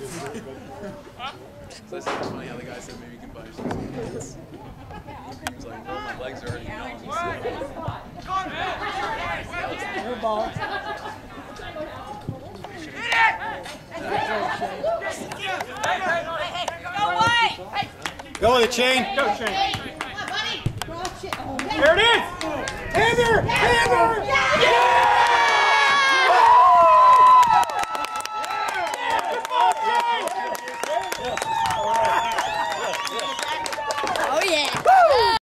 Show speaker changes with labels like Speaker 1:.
Speaker 1: So I said it's funny how the guy said maybe you can buy yourself some kids. He was like, well, my legs are already numb.
Speaker 2: Air ball.
Speaker 3: Go with it, Shayne.
Speaker 2: Go, Shayne.
Speaker 4: Come on, buddy.
Speaker 2: There it is. Hammer! Hammer! Yeah!